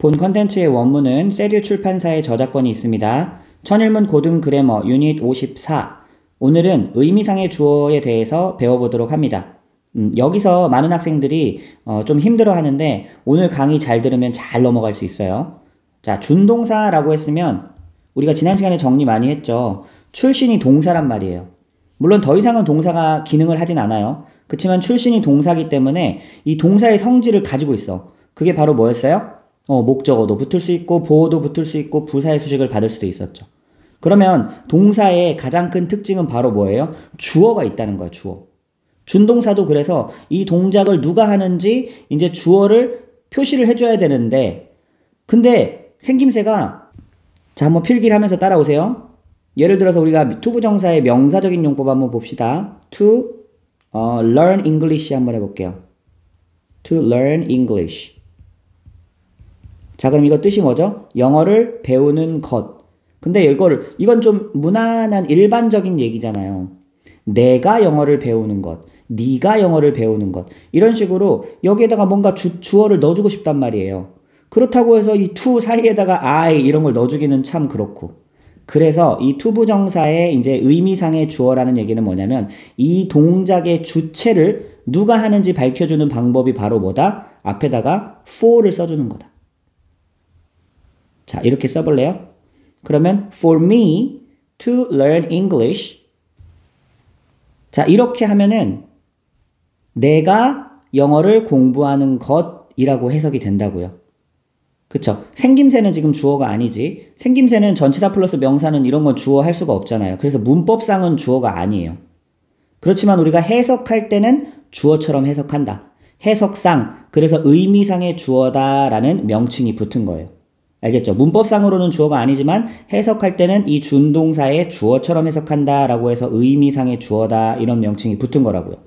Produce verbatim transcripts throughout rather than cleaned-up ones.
본 컨텐츠의 원문은 세류 출판사의 저작권이 있습니다. 천일문 고등 그래머 유닛 오십사. 오늘은 의미상의 주어에 대해서 배워보도록 합니다. 음, 여기서 많은 학생들이 어, 좀 힘들어 하는데 오늘 강의 잘 들으면 잘 넘어갈 수 있어요. 자, 준동사라고 했으면 우리가 지난 시간에 정리 많이 했죠. 출신이 동사란 말이에요. 물론 더 이상은 동사가 기능을 하진 않아요. 그렇지만 출신이 동사기 때문에 이 동사의 성질을 가지고 있어. 그게 바로 뭐였어요? 어, 목적어도 붙을 수 있고 보어도 붙을 수 있고 부사의 수식을 받을 수도 있었죠. 그러면 동사의 가장 큰 특징은 바로 뭐예요? 주어가 있다는 거예요. 주어. 준동사도 그래서 이 동작을 누가 하는지 이제 주어를 표시를 해줘야 되는데, 근데 생김새가, 자, 한번 필기를 하면서 따라오세요. 예를 들어서 우리가 투부정사의 명사적인 용법 한번 봅시다. to 어, learn English 한번 해볼게요. to learn English. 자, 그럼 이거 뜻이 뭐죠? 영어를 배우는 것. 근데 이걸, 이건 좀 무난한 일반적인 얘기잖아요. 내가 영어를 배우는 것, 네가 영어를 배우는 것, 이런 식으로 여기에다가 뭔가 주, 주어를 넣어주고 싶단 말이에요. 그렇다고 해서 이 to 사이에다가 I 이런 걸 넣어주기는 참 그렇고. 그래서 이 투부정사의 이제 의미상의 주어라는 얘기는 뭐냐면 이 동작의 주체를 누가 하는지 밝혀주는 방법이 바로 뭐다? 앞에다가 for를 써주는 거다. 자, 이렇게 써볼래요? 그러면 for me to learn English. 자, 이렇게 하면은 내가 영어를 공부하는 것이라고 해석이 된다고요. 그쵸? 생김새는 지금 주어가 아니지. 생김새는 전치사 플러스 명사는 이런 건 주어 할 수가 없잖아요. 그래서 문법상은 주어가 아니에요. 그렇지만 우리가 해석할 때는 주어처럼 해석한다. 해석상, 그래서 의미상의 주어다라는 명칭이 붙은 거예요. 알겠죠? 문법상으로는 주어가 아니지만 해석할 때는 이 준동사의 주어처럼 해석한다라고 해서 의미상의 주어다 이런 명칭이 붙은 거라고요.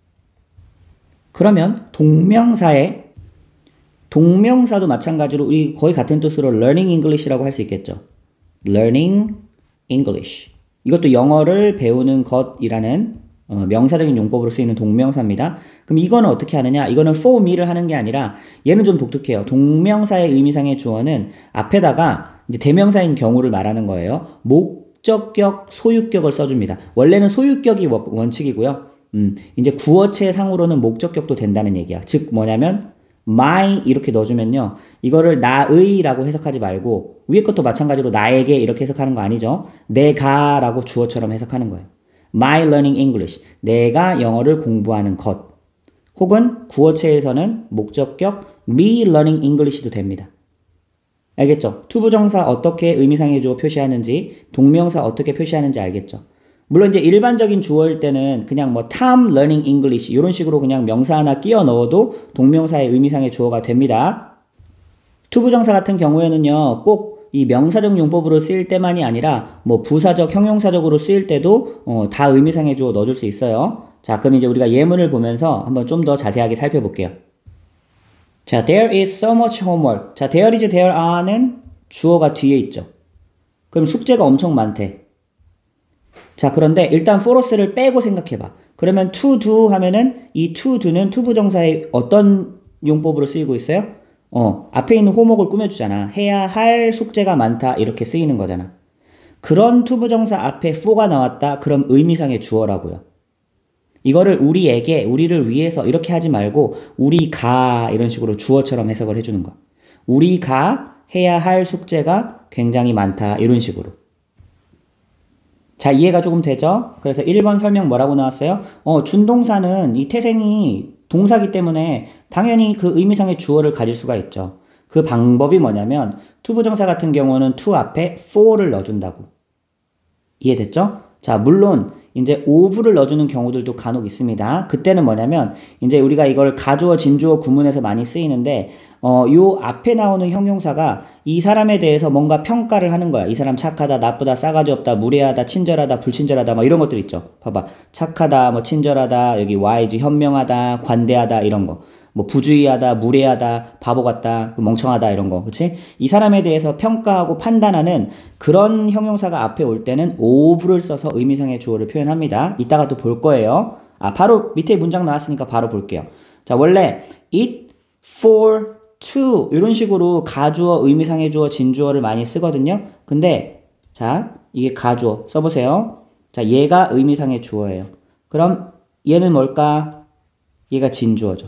그러면 동명사의 동명사도 마찬가지로 우리 거의 같은 뜻으로 learning English라고 할 수 있겠죠. learning English. 이것도 영어를 배우는 것이라는 어, 명사적인 용법으로 쓰이는 동명사입니다. 그럼 이거는 어떻게 하느냐? 이거는 for me를 하는 게 아니라 얘는 좀 독특해요. 동명사의 의미상의 주어는 앞에다가 이제 대명사인 경우를 말하는 거예요. 목적격, 소유격을 써줍니다. 원래는 소유격이 원칙이고요. 음, 이제 구어체 상으로는 목적격도 된다는 얘기야. 즉 뭐냐면 my 이렇게 넣어주면요. 이거를 나의라고 해석하지 말고 위에 것도 마찬가지로 나에게 이렇게 해석하는 거 아니죠. 내가라고 주어처럼 해석하는 거예요. My learning English. 내가 영어를 공부하는 것. 혹은 구어체에서는 목적격 me learning English도 됩니다. 알겠죠? 투부정사 어떻게 의미상의 주어 표시하는지, 동명사 어떻게 표시하는지 알겠죠? 물론 이제 일반적인 주어일 때는 그냥 뭐 Tom learning English 이런 식으로 그냥 명사 하나 끼워 넣어도 동명사의 의미상의 주어가 됩니다. 투부정사 같은 경우에는요, 꼭 이 명사적 용법으로 쓰일 때만이 아니라 뭐 부사적, 형용사적으로 쓰일 때도 어, 다 의미상의 주어 넣어줄 수 있어요. 자, 그럼 이제 우리가 예문을 보면서 한번 좀 더 자세하게 살펴볼게요. 자, there is so much homework. 자, there is, there are는 주어가 뒤에 있죠. 그럼 숙제가 엄청 많대. 자, 그런데 일단 forus를 빼고 생각해봐. 그러면 to do 하면은 이 to do는 투부정사의 어떤 용법으로 쓰이고 있어요? 어, 앞에 있는 호목을 꾸며주잖아. 해야 할 숙제가 많다 이렇게 쓰이는 거잖아. 그런 투부정사 앞에 for가 나왔다. 그럼 의미상의 주어라고요. 이거를 우리에게, 우리를 위해서 이렇게 하지 말고 우리가 이런 식으로 주어처럼 해석을 해주는 거. 우리가 해야 할 숙제가 굉장히 많다 이런 식으로. 자, 이해가 조금 되죠? 그래서 일 번 설명 뭐라고 나왔어요? 어, 준동사는 이 태생이 동사기 때문에 당연히 그 의미상의 주어를 가질 수가 있죠. 그 방법이 뭐냐면 투부정사 같은 경우는 to 앞에 for를 넣어준다고. 이해됐죠? 자, 물론 이제 of를 넣어주는 경우들도 간혹 있습니다. 그때는 뭐냐면 이제 우리가 이걸 가주어, 진주어 구문에서 많이 쓰이는데 어, 요 앞에 나오는 형용사가 이 사람에 대해서 뭔가 평가를 하는 거야. 이 사람 착하다, 나쁘다, 싸가지 없다, 무례하다, 친절하다, 불친절하다, 뭐 이런 것들 있죠. 봐봐. 착하다, 뭐 친절하다, 여기 wise, 현명하다, 관대하다, 이런 거. 뭐 부주의하다, 무례하다, 바보 같다, 멍청하다, 이런 거. 그치? 이 사람에 대해서 평가하고 판단하는 그런 형용사가 앞에 올 때는 of를 써서 의미상의 주어를 표현합니다. 이따가 또 볼 거예요. 아, 바로 밑에 문장 나왔으니까 바로 볼게요. 자, 원래 it for to 이런 식으로 가주어, 의미상의 주어, 진주어를 많이 쓰거든요. 근데 자, 이게 가주어 써보세요. 자, 얘가 의미상의 주어예요. 그럼 얘는 뭘까? 얘가 진주어죠.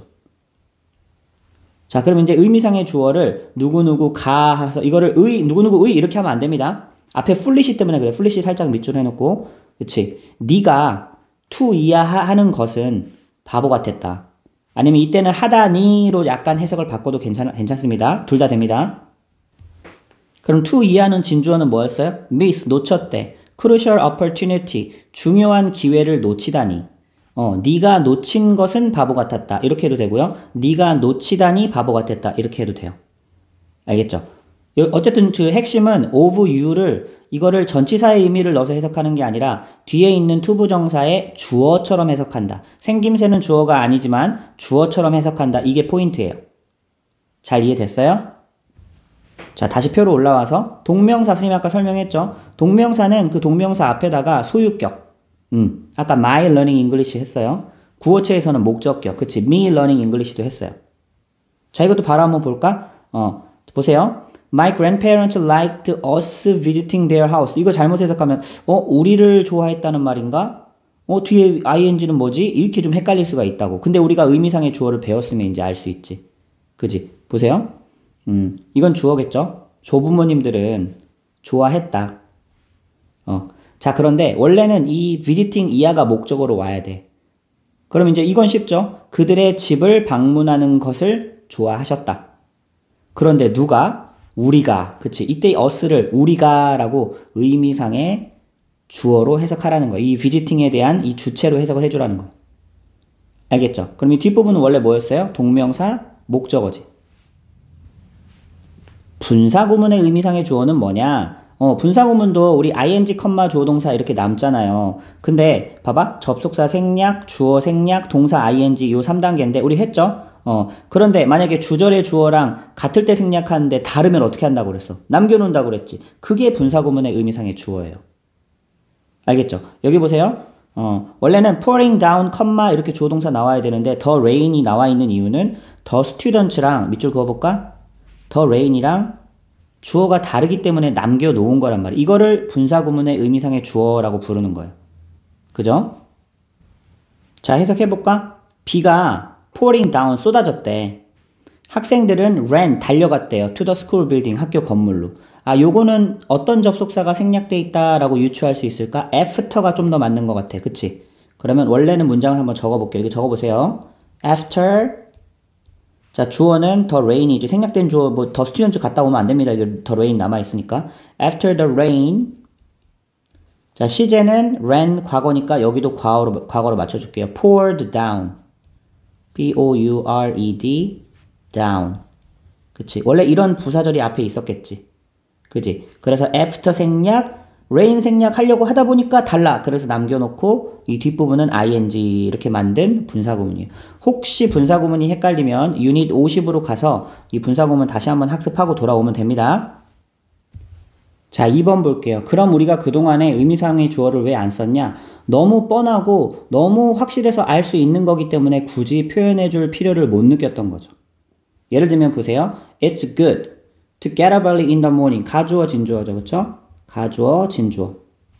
자, 그럼 이제 의미상의 주어를 누구누구 가 해서 이거를 의, 누구누구 의 이렇게 하면 안 됩니다. 앞에 fullish 때문에 그래. fullish 살짝 밑줄 해놓고, 그치? 네가 to 이하 하는 것은 바보 같았다. 아니면 이때는 하다니로 약간 해석을 바꿔도 괜찮, 괜찮습니다. 둘 다 됩니다. 그럼 to 이하는 진주어는 뭐였어요? miss, 놓쳤대. crucial opportunity, 중요한 기회를 놓치다니. 어, 네가 놓친 것은 바보 같았다. 이렇게 해도 되고요. 네가 놓치다니 바보 같았다. 이렇게 해도 돼요. 알겠죠? 어쨌든 그 핵심은 of you를 이거를 전치사의 의미를 넣어서 해석하는 게 아니라 뒤에 있는 투부정사의 주어처럼 해석한다. 생김새는 주어가 아니지만 주어처럼 해석한다. 이게 포인트예요. 잘 이해됐어요? 자, 다시 표로 올라와서 동명사, 선생님이 아까 설명했죠? 동명사는 그 동명사 앞에다가 소유격. 음, 아까 my learning English 했어요. 구어체에서는 목적격. 그치? me learning English도 했어요. 자, 이것도 바로 한번 볼까? 어, 보세요. My grandparents liked us visiting their house. 이거 잘못 해석하면 어, 우리를 좋아했다는 말인가? 어, 뒤에 ing는 뭐지? 이렇게 좀 헷갈릴 수가 있다고. 근데 우리가 의미상의 주어를 배웠으면 이제 알 수 있지. 그지? 보세요. 음, 이건 주어겠죠? 조부모님들은 좋아했다. 어. 자, 그런데 원래는 이 visiting 이하가 목적어로 와야 돼. 그럼 이제 이건 쉽죠? 그들의 집을 방문하는 것을 좋아하셨다. 그런데 누가? 우리가. 그치? 이때 us를 우리가 라고 의미상의 주어로 해석하라는 거예요. 이 visiting에 대한 이 주체로 해석을 해주라는 거예요. 알겠죠? 그럼 이 뒷부분은 원래 뭐였어요? 동명사, 목적어지. 분사구문의 의미상의 주어는 뭐냐? 어, 분사구문도 우리 ing, 주어동사 이렇게 남잖아요. 근데 봐봐. 접속사 생략, 주어 생략, 동사 ing 요 삼 단계인데 우리 했죠? 어, 그런데 만약에 주절의 주어랑 같을 때 생략하는데 다르면 어떻게 한다고 그랬어? 남겨놓는다고 그랬지. 그게 분사구문의 의미상의 주어예요. 알겠죠? 여기 보세요. 어, 원래는 pouring down, 이렇게 주어동사 나와야 되는데 the rain이 나와 있는 이유는 the students랑 밑줄 그어볼까? the rain이랑 주어가 다르기 때문에 남겨놓은 거란 말이에요. 이거를 분사구문의 의미상의 주어라고 부르는 거예요. 그죠? 자, 해석해볼까? 비가 pouring down, 쏟아졌대. 학생들은 ran, 달려갔대요. to the school building, 학교 건물로. 아, 요거는 어떤 접속사가 생략돼 있다라고 유추할 수 있을까? after가 좀 더 맞는 것 같아. 그치? 그러면 원래는 문장을 한번 적어볼게요. 여기 적어보세요. after, 자, 주어는 the rain이지. 생략된 주어, 뭐, the students 갔다 오면 안 됩니다. 이거 the rain 남아있으니까. after the rain. 자, 시제는 ran, 과거니까 여기도 과거로, 과거로 맞춰줄게요. poured down. P-O-U-R-E-D, down. 그치? 원래 이런 부사절이 앞에 있었겠지. 그치? 그래서 after 생략, rain 생략하려고 하다 보니까 달라. 그래서 남겨놓고 이 뒷부분은 ing 이렇게 만든 분사구문이에요. 혹시 분사구문이 헷갈리면 유닛 오십으로 가서 이 분사구문 다시 한번 학습하고 돌아오면 됩니다. 자, 이 번 볼게요. 그럼 우리가 그동안에 의미상의 주어를 왜 안 썼냐? 너무 뻔하고 너무 확실해서 알 수 있는 거기 때문에 굳이 표현해 줄 필요를 못 느꼈던 거죠. 예를 들면 보세요. It's good to get up early in the morning. 가주어, 진주어죠. 그쵸? 가주어, 진주어.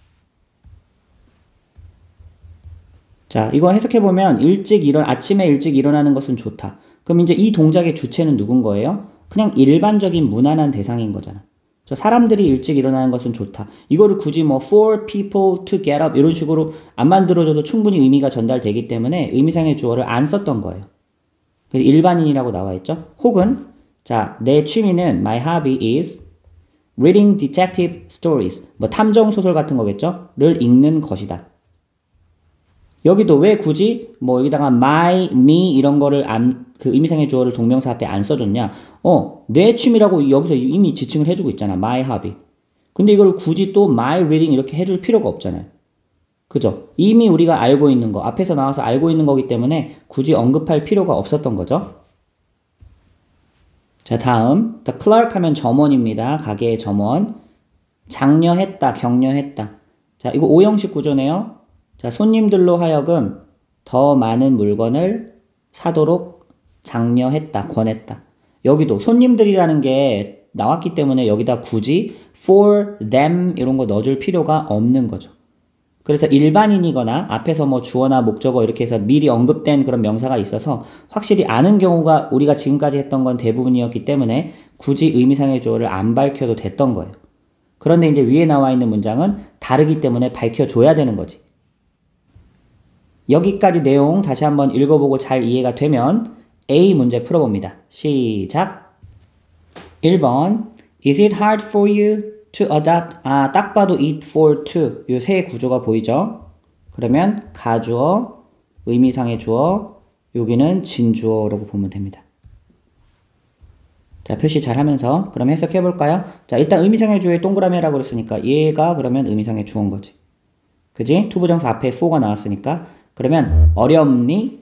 자, 이거 해석해보면 일찍 일어, 아침에 일찍 일어나는 것은 좋다. 그럼 이제 이 동작의 주체는 누군 거예요? 그냥 일반적인 무난한 대상인 거잖아. 저 사람들이 일찍 일어나는 것은 좋다. 이거를 굳이 뭐 for people to get up 이런 식으로 안 만들어줘도 충분히 의미가 전달되기 때문에 의미상의 주어를 안 썼던 거예요. 그래서 일반인이라고 나와 있죠. 혹은 자, 내 취미는 my hobby is reading detective stories. 뭐 탐정 소설 같은 거겠죠? 를 읽는 것이다. 여기도 왜 굳이 뭐 여기다가 my, me 이런 거를 안, 그 의미상의 주어를 동명사 앞에 안 써줬냐? 어, 내 취미라고 여기서 이미 지칭을 해주고 있잖아. my hobby. 근데 이걸 굳이 또 my reading 이렇게 해줄 필요가 없잖아요. 그죠? 이미 우리가 알고 있는 거, 앞에서 나와서 알고 있는 거기 때문에 굳이 언급할 필요가 없었던 거죠. 자, 다음. The clerk 하면 점원입니다. 가게의 점원. 장려했다, 격려했다. 자, 이거 오형식 구조네요. 자, 손님들로 하여금 더 많은 물건을 사도록 장려했다, 권했다. 여기도 손님들이라는 게 나왔기 때문에 여기다 굳이 for them 이런 거 넣어줄 필요가 없는 거죠. 그래서 일반인이거나 앞에서 뭐 주어나 목적어 이렇게 해서 미리 언급된 그런 명사가 있어서 확실히 아는 경우가 우리가 지금까지 했던 건 대부분이었기 때문에 굳이 의미상의 주어를 안 밝혀도 됐던 거예요. 그런데 이제 위에 나와 있는 문장은 다르기 때문에 밝혀줘야 되는 거지. 여기까지 내용 다시 한번 읽어보고 잘 이해가 되면 A 문제 풀어봅니다. 시작! 일 번 Is it hard for you to adopt? 아, 딱 봐도 it for to 이 세 구조가 보이죠? 그러면 가주어, 의미상의 주어, 여기는 진주어라고 보면 됩니다. 자, 표시 잘 하면서 그럼 해석해 볼까요? 자, 일단 의미상의 주어에 동그라미라고 그랬으니까 얘가 그러면 의미상의 주어인 거지. 그지? 투부정사 앞에 for가 나왔으니까 그러면 어렵니?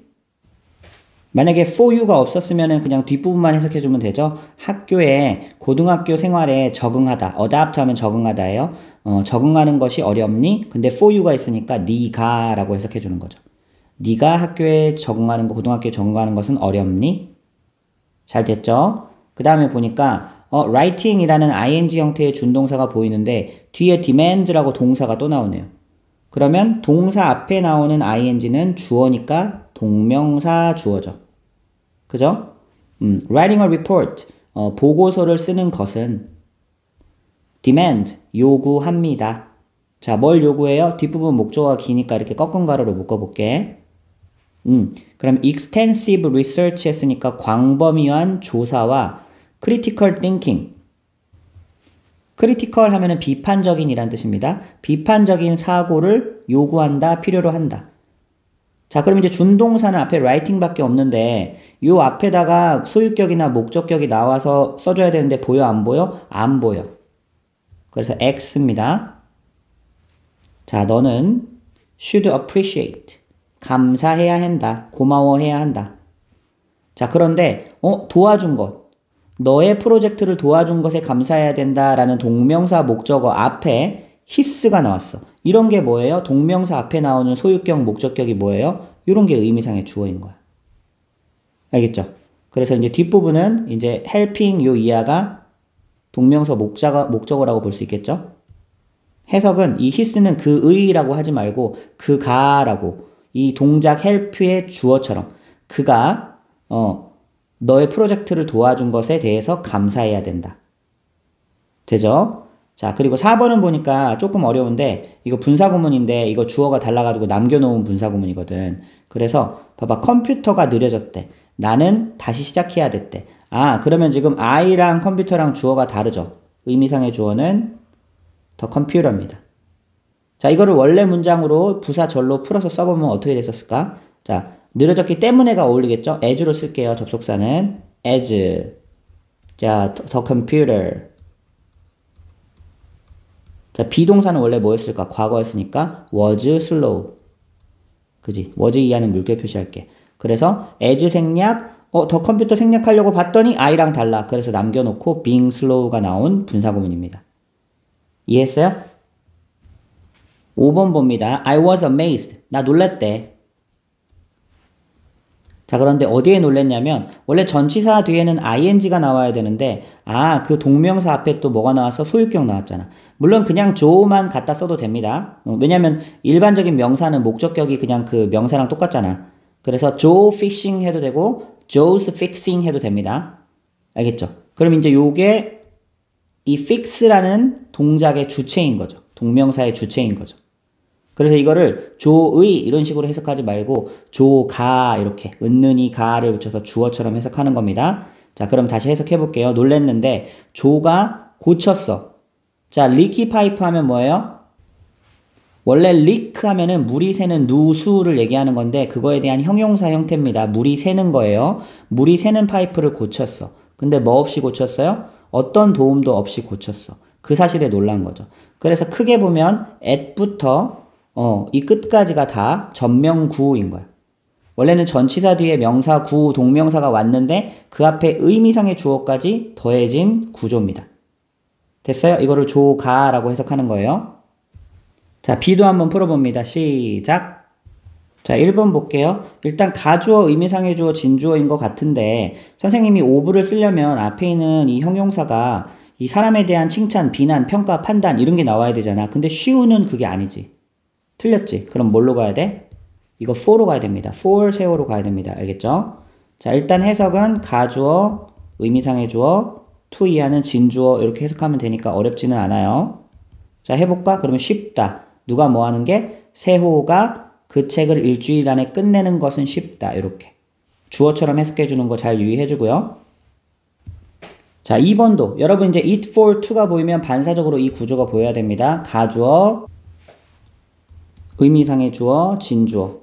만약에 for you가 없었으면 그냥 뒷부분만 해석해주면 되죠. 학교에 고등학교 생활에 적응하다. adopt 하면 적응하다예요. 어, 적응하는 것이 어렵니? 근데 for you가 있으니까 네가 라고 해석해주는 거죠. 네가 학교에 적응하는 거, 고등학교에 적응하는 것은 어렵니? 잘 됐죠? 그 다음에 보니까 어, writing이라는 ing 형태의 준동사가 보이는데 뒤에 demand라고 동사가 또 나오네요. 그러면 동사 앞에 나오는 ing는 주어니까 동명사 주어죠. 그죠? 음, writing a report, 어, 보고서를 쓰는 것은 demand, 요구합니다. 자, 뭘 요구해요? 뒷부분 목적어가 기니까 이렇게 꺾은 가로로 묶어볼게. 음, 그럼 extensive research 했으니까 광범위한 조사와 critical thinking. critical 하면은 비판적인 이란 뜻입니다. 비판적인 사고를 요구한다, 필요로 한다. 자, 그럼 이제 준동사는 앞에 writing 밖에 없는데 요 앞에다가 소유격이나 목적격이 나와서 써줘야 되는데 보여 안 보여? 안 보여. 그래서 X입니다. 자, 너는 should appreciate. 감사해야 한다. 고마워해야 한다. 자, 그런데 어 도와준 것. 너의 프로젝트를 도와준 것에 감사해야 된다라는 동명사 목적어 앞에 his가 나왔어. 이런 게 뭐예요? 동명사 앞에 나오는 소유격, 목적격이 뭐예요? 이런 게 의미상의 주어인 거야. 알겠죠? 그래서 이제 뒷부분은 이제 helping 요 이하가 동명사 목자가, 목적어라고 볼 수 있겠죠? 해석은 이 his는 그의라고 하지 말고 그가라고 이 동작 help의 주어처럼 그가 어, 너의 프로젝트를 도와준 것에 대해서 감사해야 된다. 되죠? 자, 그리고 사 번은 보니까 조금 어려운데 이거 분사구문인데 이거 주어가 달라가지고 남겨놓은 분사구문이거든. 그래서 봐봐, 컴퓨터가 느려졌대. 나는 다시 시작해야 됐대. 아, 그러면 지금 I랑 컴퓨터랑 주어가 다르죠. 의미상의 주어는 the computer입니다. 자, 이거를 원래 문장으로 부사절로 풀어서 써보면 어떻게 됐었을까? 자, 느려졌기 때문에가 어울리겠죠? as로 쓸게요. 접속사는 as. 자, the computer. 자, 비동사는 원래 뭐였을까? 과거였으니까 was slow. 그지? was 이하는 물결 표시할게. 그래서 as 생략, 어, 더 컴퓨터 생략하려고 봤더니 I랑 달라. 그래서 남겨놓고 being slow가 나온 분사구문입니다. 이해했어요? 오 번 봅니다. I was amazed. 나 놀랬대. 자, 그런데 어디에 놀랬냐면 원래 전치사 뒤에는 ing가 나와야 되는데 아, 그 동명사 앞에 또 뭐가 나와서 소유격 나왔잖아. 물론 그냥 jo만 갖다 써도 됩니다. 어, 왜냐면 일반적인 명사는 목적격이 그냥 그 명사랑 똑같잖아. 그래서 Joe fishing 해도 되고 Joe's fixing 해도 됩니다. 알겠죠? 그럼 이제 요게 이 fix라는 동작의 주체인 거죠. 동명사의 주체인 거죠. 그래서 이거를 조의 이런 식으로 해석하지 말고 조가 이렇게 은는이 가를 붙여서 주어처럼 해석하는 겁니다. 자, 그럼 다시 해석해 볼게요. 놀랬는데 조가 고쳤어. 자, 리키 파이프 하면 뭐예요? 원래 리크 하면은 물이 새는 누수를 얘기하는 건데 그거에 대한 형용사 형태입니다. 물이 새는 거예요. 물이 새는 파이프를 고쳤어. 근데 뭐 없이 고쳤어요? 어떤 도움도 없이 고쳤어. 그 사실에 놀란 거죠. 그래서 크게 보면 at부터 어, 이 끝까지가 다 전명구인 거야. 원래는 전치사 뒤에 명사, 구, 동명사가 왔는데 그 앞에 의미상의 주어까지 더해진 구조입니다. 됐어요? 이거를 조가라고 해석하는 거예요. 자, B도 한번 풀어봅니다. 시작! 자, 일 번 볼게요. 일단 가주어, 의미상의 주어, 진주어인 것 같은데 선생님이 오브를 쓰려면 앞에 있는 이 형용사가 이 사람에 대한 칭찬, 비난, 평가, 판단 이런 게 나와야 되잖아. 근데 shew는 그게 아니지. 틀렸지? 그럼 뭘로 가야 돼? 이거 for로 가야 됩니다. for 세워로 가야 됩니다. 알겠죠? 자, 일단 해석은 가주어, 의미상의 주어, to 이하는 진주어 이렇게 해석하면 되니까 어렵지는 않아요. 자, 해볼까? 그러면 쉽다. 누가 뭐 하는 게? 세호가 그 책을 일주일 안에 끝내는 것은 쉽다. 이렇게. 주어처럼 해석해 주는 거 잘 유의해 주고요. 자, 이 번도 여러분 이제 it for to가 보이면 반사적으로 이 구조가 보여야 됩니다. 가주어, 의미상의 주어, 진주어.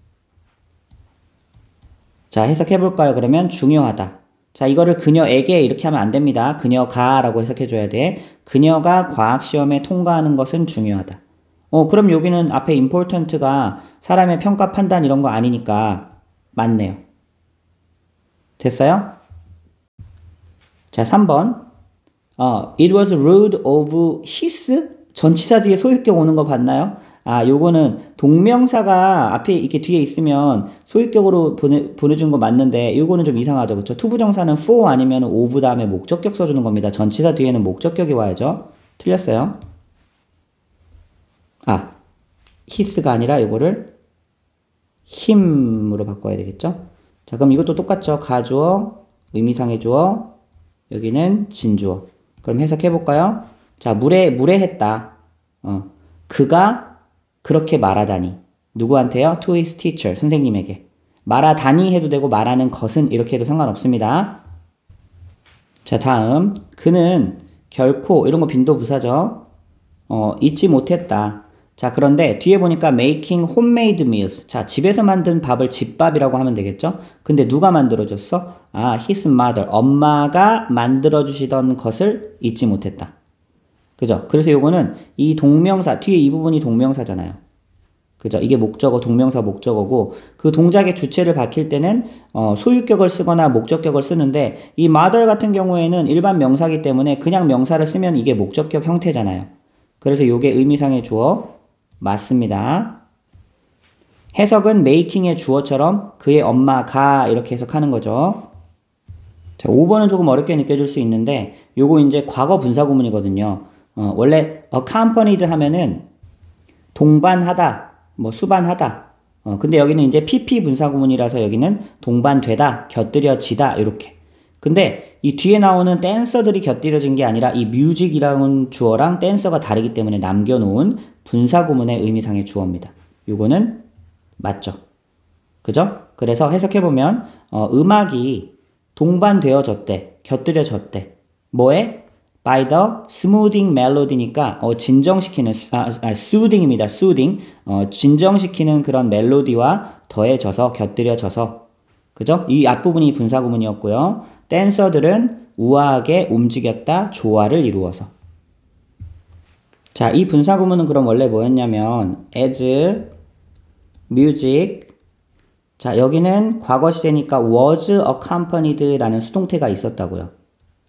자, 해석해 볼까요? 그러면 중요하다. 자, 이거를 그녀에게 이렇게 하면 안 됩니다. 그녀가 라고 해석해 줘야 돼. 그녀가 과학시험에 통과하는 것은 중요하다. 어, 그럼 여기는 앞에 important가 사람의 평가, 판단 이런 거 아니니까 맞네요. 됐어요? 자, 삼 번. 어, it was rude of his? 전치사 뒤에 소유격 오는 거 봤나요? 아, 요거는 동명사가 앞에 이렇게 뒤에 있으면 소유격으로 보내, 보내준 거 맞는데 요거는 좀 이상하죠. 그쵸? 투부정사는 for 아니면 of 다음에 목적격 써주는 겁니다. 전치사 뒤에는 목적격이 와야죠. 틀렸어요. 아, his가 아니라 요거를 him으로 바꿔야 되겠죠? 자, 그럼 이것도 똑같죠. 가주어, 의미상의 주어, 여기는 진주어. 그럼 해석해 볼까요? 자, 무례, 무례했다. 어, 그가 그렇게 말하다니. 누구한테요? To his teacher, 선생님에게. 말하다니 해도 되고 말하는 것은 이렇게 해도 상관없습니다. 자, 다음. 그는 결코, 이런 거 빈도부사죠. 어, 잊지 못했다. 자, 그런데 뒤에 보니까 making homemade meals. 자, 집에서 만든 밥을 집밥이라고 하면 되겠죠? 근데 누가 만들어줬어? 아, his mother. 엄마가 만들어주시던 것을 잊지 못했다. 그죠? 그래서 요거는 이 동명사, 뒤에 이 부분이 동명사잖아요. 그죠? 이게 목적어, 동명사 목적어고 그 동작의 주체를 밝힐 때는 어, 소유격을 쓰거나 목적격을 쓰는데 이 mother 같은 경우에는 일반 명사기 때문에 그냥 명사를 쓰면 이게 목적격 형태잖아요. 그래서 요게 의미상의 주어 맞습니다. 해석은 making의 주어처럼 그의 엄마가 이렇게 해석하는 거죠. 자, 오 번은 조금 어렵게 느껴질 수 있는데 요거 이제 과거 분사구문이거든요. 어, 원래 accompanied 하면은 동반하다, 뭐 수반하다. 어, 근데 여기는 이제 pp 분사구문이라서 여기는 동반되다, 곁들여지다 이렇게. 근데 이 뒤에 나오는 댄서들이 곁들여진 게 아니라 이 music이라는 주어랑 댄서가 다르기 때문에 남겨놓은 분사구문의 의미상의 주어입니다. 요거는 맞죠? 그죠? 그래서 해석해보면 어, 음악이 동반되어졌대, 곁들여졌대. 뭐에? by the smoothing melody니까 어, 진정시키는 아, 아, soothing입니다. soothing 어, 진정시키는 그런 멜로디와 더해져서 곁들여져서 그죠? 이 앞부분이 분사구문이었고요. 댄서들은 우아하게 움직였다, 조화를 이루어서. 자, 이 분사구문은 그럼 원래 뭐였냐면 as music. 자, 여기는 과거 시제니까 was accompanied라는 수동태가 있었다고요.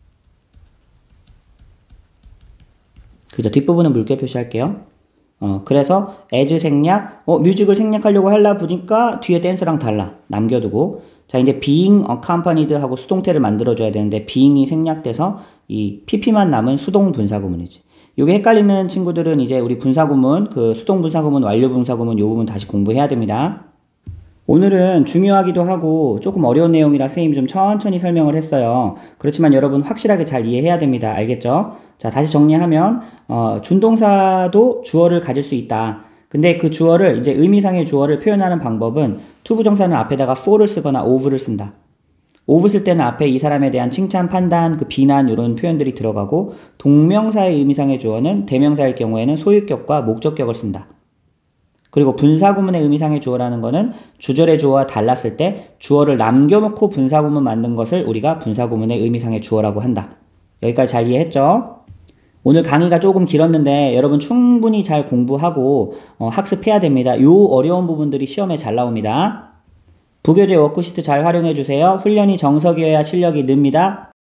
그죠? 뒷부분은 물개 표시할게요. 어, 그래서 as 생략, 어, 뮤직을 생략하려고 하려 보니까 뒤에 댄스랑 달라. 남겨두고. 자, 이제 being accompanied 하고 수동태를 만들어줘야 되는데 being이 생략돼서 이 pp만 남은 수동 분사구문이지. 요게 헷갈리는 친구들은 이제 우리 분사구문, 그 수동 분사구문, 완료 분사구문 요 부분 다시 공부해야 됩니다. 오늘은 중요하기도 하고 조금 어려운 내용이라 선생님이 좀 천천히 설명을 했어요. 그렇지만 여러분 확실하게 잘 이해해야 됩니다. 알겠죠? 자, 다시 정리하면 어, 준동사도 주어를 가질 수 있다. 근데 그 주어를 이제 의미상의 주어를 표현하는 방법은 투부정사는 앞에다가 for를 쓰거나 of를 쓴다. of 쓸 때는 앞에 이 사람에 대한 칭찬, 판단, 그 비난 이런 표현들이 들어가고 동명사의 의미상의 주어는 대명사일 경우에는 소유격과 목적격을 쓴다. 그리고 분사구문의 의미상의 주어라는 거는 주절의 주어와 달랐을 때 주어를 남겨놓고 분사구문 만든 것을 우리가 분사구문의 의미상의 주어라고 한다. 여기까지 잘 이해했죠? 오늘 강의가 조금 길었는데 여러분 충분히 잘 공부하고 어, 학습해야 됩니다. 요 어려운 부분들이 시험에 잘 나옵니다. 부교재 워크시트 잘 활용해 주세요. 훈련이 정석이어야 실력이 늡니다.